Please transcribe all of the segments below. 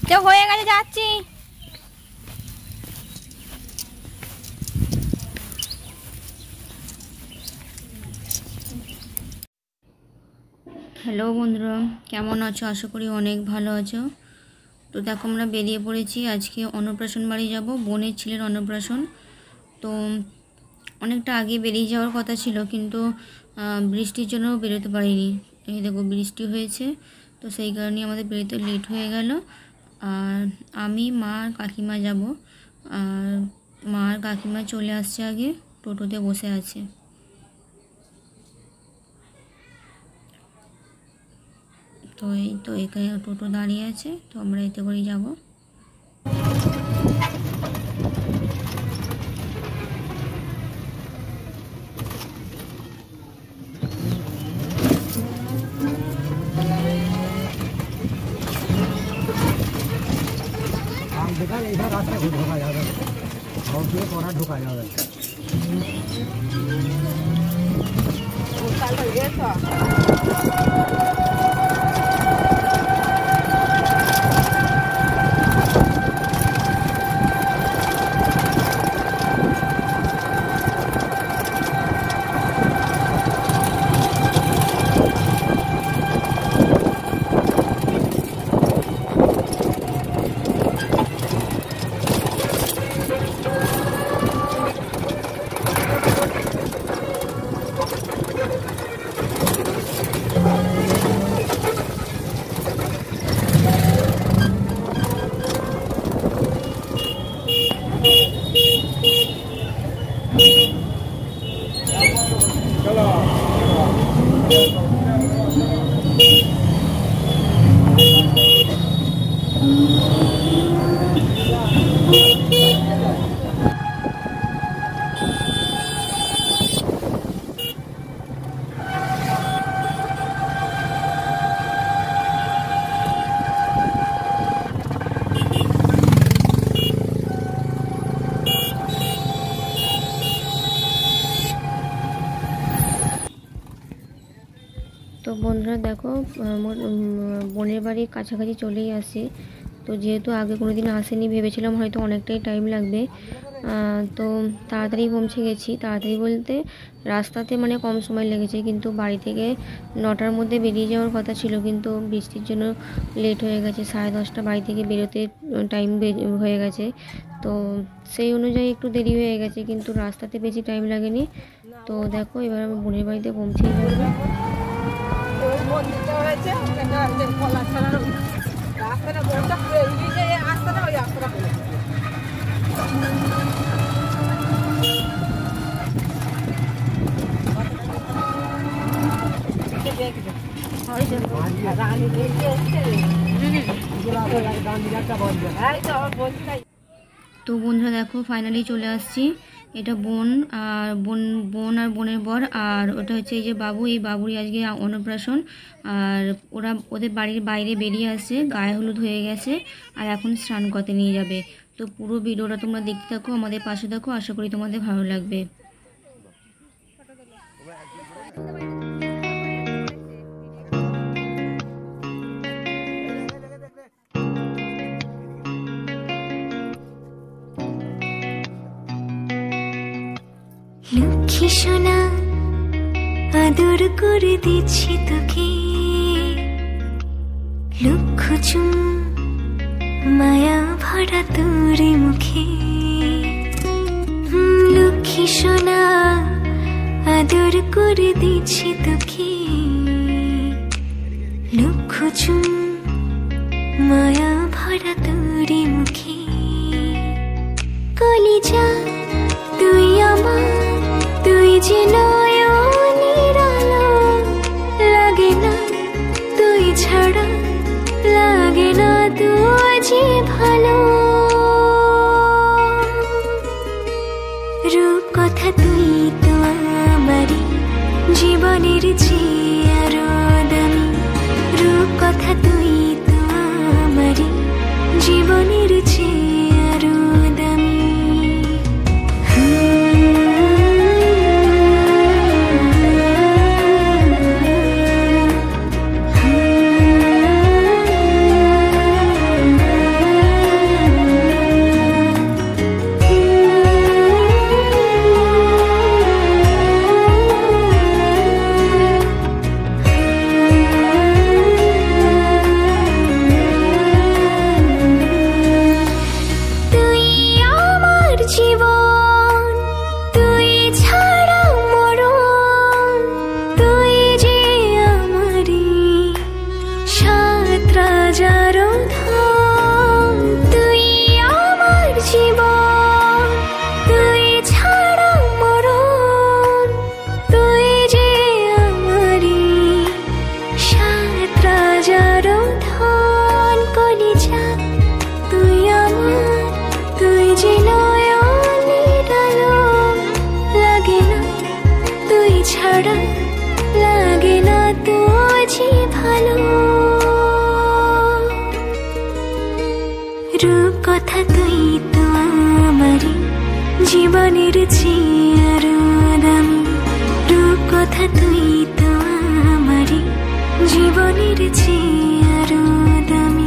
তো হয়ে গেছে, যাচ্ছি। হ্যালো বন্ধুরা, কেমন আছো? আশা করি অনেক ভালো আছো। তো দেখো আমরা বেরিয়ে পড়েছি, আজকে অন্নপ্রাশন বাড়ি যাব, বোনের ছেলের অন্নপ্রাশন। তো অনেকটা আগে বেরিয়ে যাওয়ার কথা ছিল, কিন্তু বৃষ্টির জন্য বেরোতে পারিনি। এই দেখো বৃষ্টি হয়েছে, তো সেই কারণে আমাদের বেরোতে লেট হয়ে গেল। আর আমি, মা আর কাকিমা যাব। আর মা আর কাকিমা চলে আসছে, আগে টোটোতে বসে আছে। তো এই তো এখানে টোটো দাঁড়িয়ে আছে, তো আমরা এতে করেই যাব। रास्ते को ढोका जाएगा और फिर थोड़ा ढोका जाएगा। তো বন্ধুরা দেখো, বোনের বাড়ির কাছাকাছি চলেই আসি। তো যেহেতু আগে কোনো দিন আসেনি, ভেবেছিলাম হয়তো অনেকটাই টাইম লাগবে, তো তাড়াতাড়ি পৌঁছে গেছি। তাড়াতাড়ি বলতে রাস্তাতে মানে কম সময় লেগেছে, কিন্তু বাড়ি থেকে 9টার মধ্যে বেরিয়ে যাওয়ার কথা ছিল, কিন্তু বৃষ্টির জন্য লেট হয়ে গেছে। 10:30 বাড়ি থেকে বেরোতে টাইম হয়ে গেছে। তো সেই অনুযায়ী একটু দেরি হয়ে গেছে, কিন্তু রাস্তাতে বেশি টাইম লাগেনি। তো দেখো এবার আমি বোনের বাড়িতে পৌঁছেই যাবো। তো বন্ধুরা দেখো ফাইনালি চলে আসছি। এটা বোন আর বোনের বর, আর ওটা হচ্ছে এই যে বাবু, এই বাবুরই আজকে অন্নপ্রাশন। আর ওদের বাড়ির বাইরে বেরিয়ে আসছে, গায়ে হলুদ হয়ে গেছে, আর এখন স্নান করতে নিয়ে যাবে। তো পুরো ভিডিওটা তোমরা দেখতে থাকো, আমাদের পাশে থাকো, আশা করি তোমাদের ভালো লাগবে। লক্ষ্মী সোনা আদর করে দিচ্ছি তোকে, লক্ষ চুম মায়া ভরা তোর মুখে। লক্ষ্মী সোনা আদর করে দিচ্ছি তোকে, লক্ষ চুম মায়া ভরা তোর মুখে। কলিজা তুই আমার, তুই যে নয়নের আলো, লাগে না তুই ছাড়া, লাগে না তুই যে ভালো। রূপ কথা তুই তো আমারই জীবনের চেয়ে আরো দামি, রূপ কথা তুই তো আমারই জীবনের চেয়ে আরো দামি। রূপকথা তুই তো আমারই জীবনের চেয়ে আরো দামি। রূপকথা তুই তো আমারই জীবনের চেয়ে আরো দামি।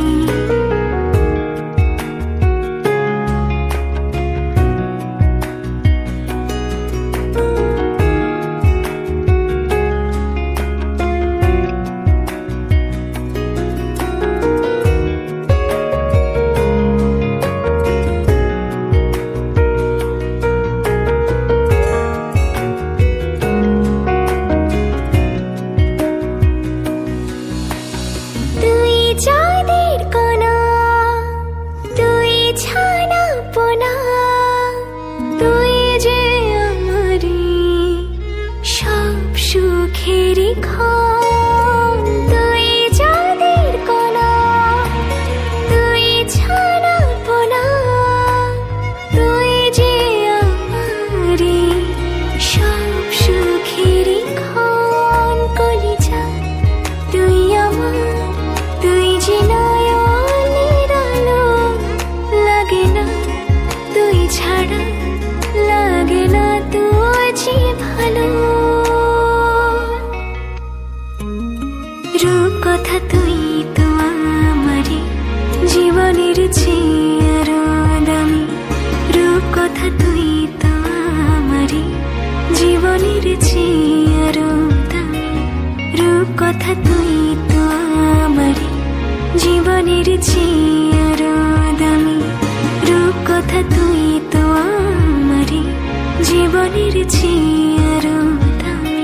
রূপকথা তুই তো আমারই জীবনের চেয়ে আরো দামি। রূপকথা তুই তো আমারই জীবনের চেয়ে আরো দামি। রূপকথা তুই তো আমারই জীবনের চেয়ে আরো দামি। রূপকথা তুই তো আমারই জীবনের চেয়ে আরো দামি।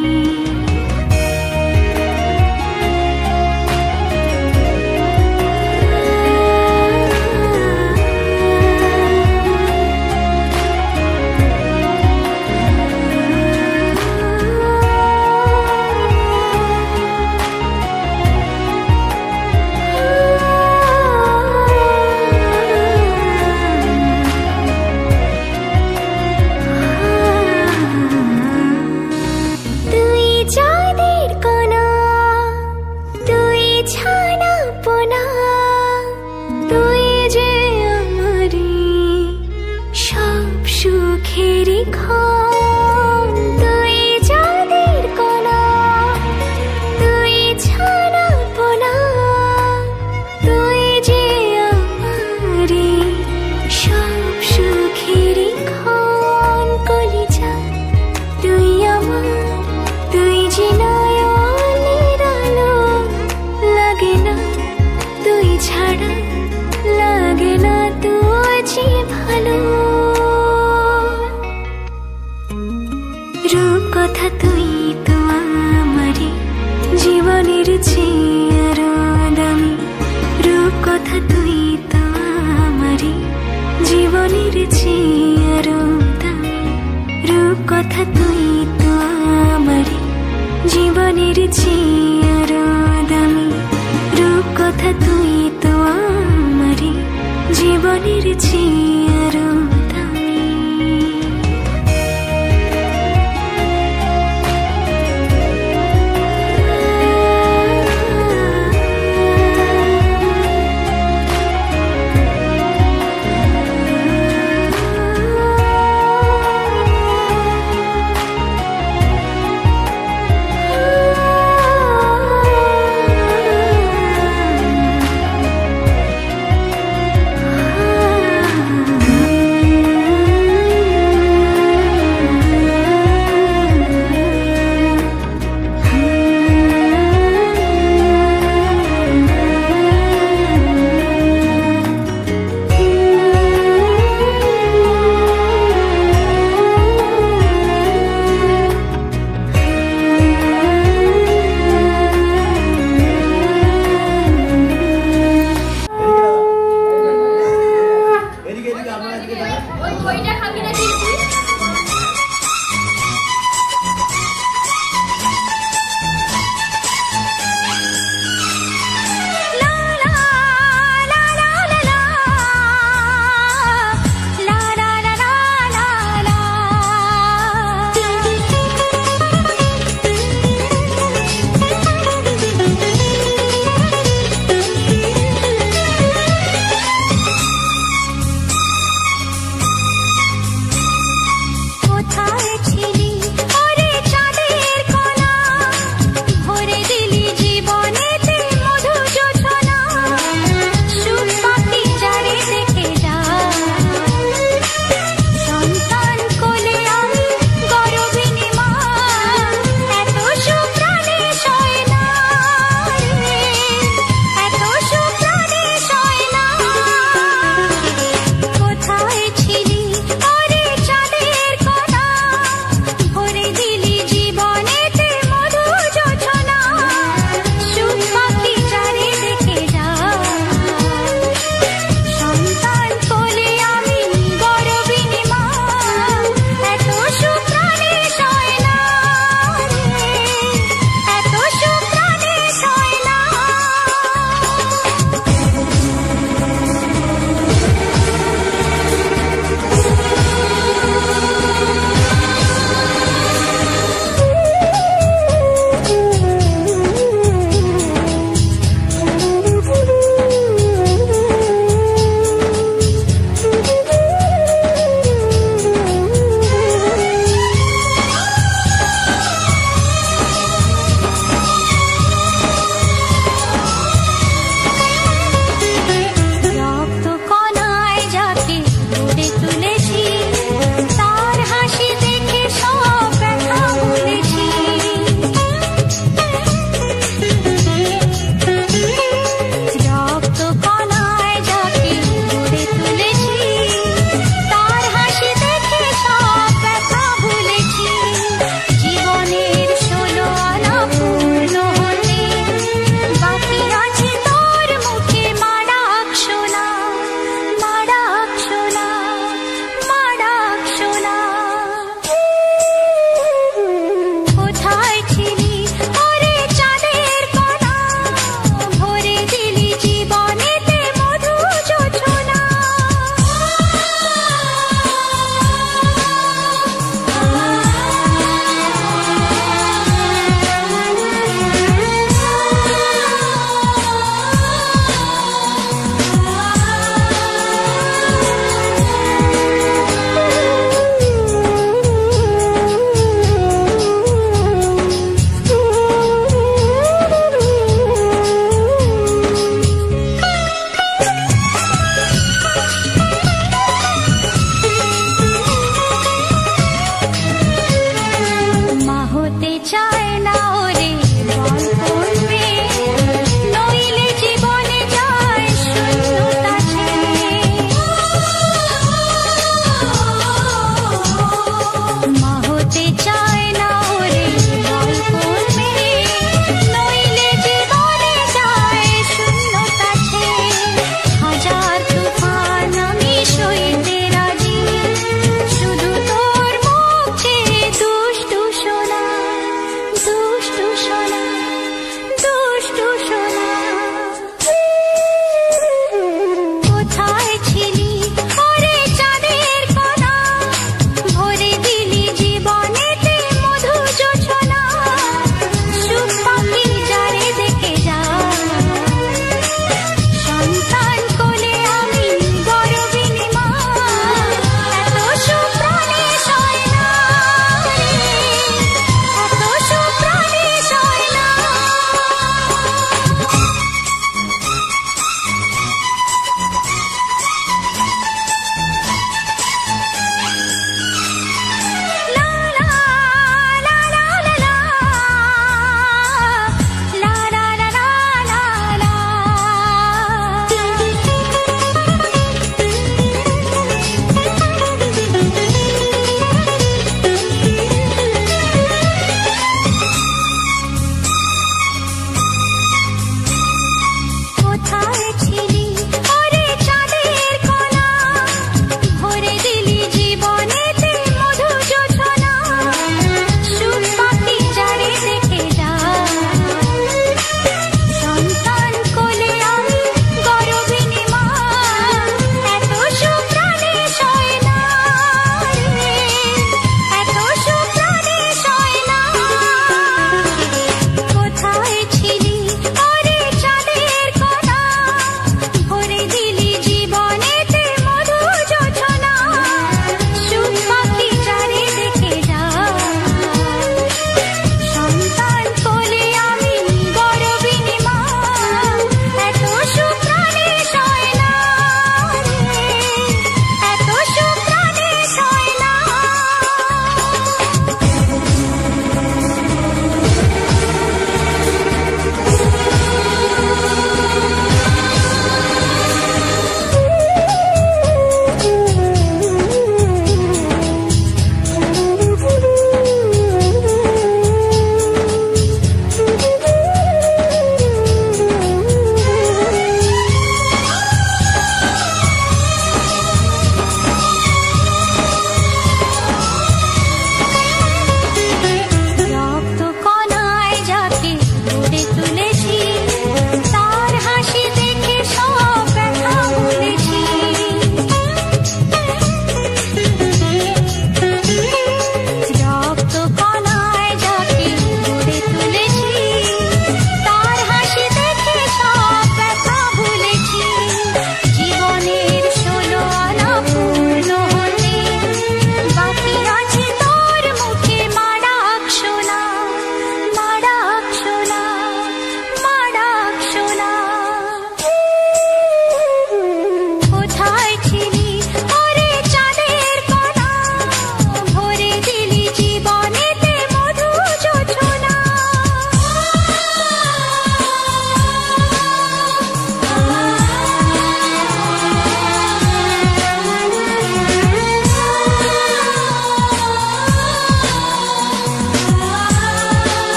রূপকথা তুই তো আমারই জীবনের চেয়ে আরো দামি। রূপকথা তুই তো আমারই জীবনের চেয়ে আরো দামি। রূপকথা তুই তো আমারই জীবনের চেয়ে আরো দামি। রূপকথা তুই তো আমারই জীবনের চেয়ে আরো দামি।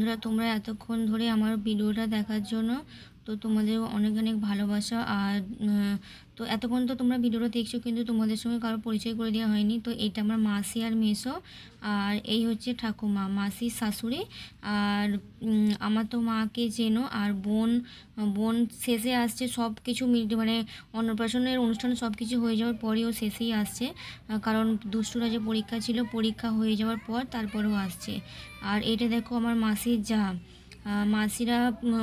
বন্ধুরা, তোমরা এতক্ষণ ধরে আমার ভিডিওটা দেখার জন্য তো তোমাদের অনেক অনেক ভালোবাসা। আর তো এতক্ষণ তো তোমরা ভিডিওটা দেখছো, কিন্তু তোমাদের সঙ্গে কারো পরিচয় করে দেওয়া হয়নি। তো এটা আমার মাসি আর মেসো, আর এই হচ্ছে ঠাকুমা, মাসির শাশুড়ি। আর আমার তো মাকে চেনো। আর বোন শেষে আসছে, সব কিছু মানে অন্নপ্রাশনের অনুষ্ঠানে সব কিছু হয়ে যাওয়ার পরেও শেষেই আসছে, কারণ দুষ্টুরা যে পরীক্ষা ছিল, পরীক্ষা হয়ে যাওয়ার পর তারপরেও আসছে। আর এটা দেখো আমার মাসির যা, মাসিরা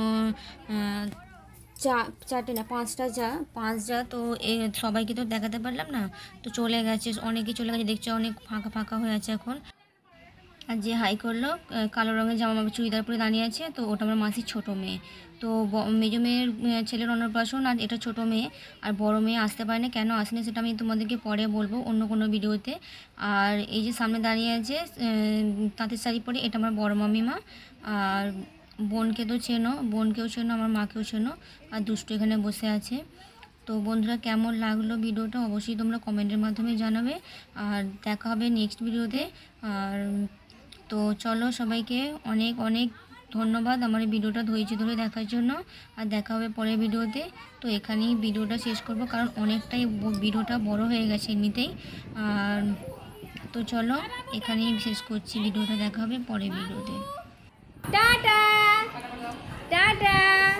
চারটে না 5টা যা, 5 যা। তো সবাইকে তো দেখাতে পারলাম না, তো চলে গেছে, অনেকে চলে গেছে, দেখছো অনেক ফাঁকা ফাঁকা হয়ে আছে এখন। আর যে হাই করলো কালো রঙের জামা চুড়িদার পরে দাঁড়িয়ে আছে, তো ওটা আমার মাসির ছোটো মেয়ে। তো মেজো মেয়ের ছেলের অন্নপ্রাশন, আর এটা ছোটো মেয়ে। আর বড় মেয়ে আসতে পারে না, কেন আসেনি সেটা আমি তোমাদেরকে পরে বলবো অন্য কোনো ভিডিওতে। আর এই যে সামনে দাঁড়িয়ে আছে তাঁতের শাড়ি পরে, এটা আমার বড় মামিমা। আর বোনকে তো চেনো, বোনকেও চেনো, আমার মাকেও চেনো। আর দুষ্টু এখানে বসে আছে। তো বন্ধুরা, কেমন লাগলো ভিডিওটা অবশ্যই তোমরা কমেন্টের মাধ্যমে জানাবে। আর দেখা হবে নেক্সট ভিডিওতে। আর তো চলো, সবাইকে অনেক অনেক ধন্যবাদ আমার এই ভিডিওটা ধৈর্য ধরে দেখার জন্য। আর দেখা হবে পরের ভিডিওতে। তো এখানেই ভিডিওটা শেষ করব, কারণ অনেকটাই ভিডিওটা বড় হয়ে গেছে এমনিতেই। আর তো চলো, এখানেই শেষ করছি ভিডিওটা, দেখা হবে পরের ভিডিওতে। টাটা টাটা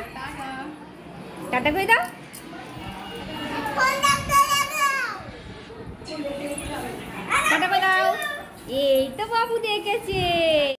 টাটা করে দাও। টাটা করে দাও। এই তো বাবু দেখেছে।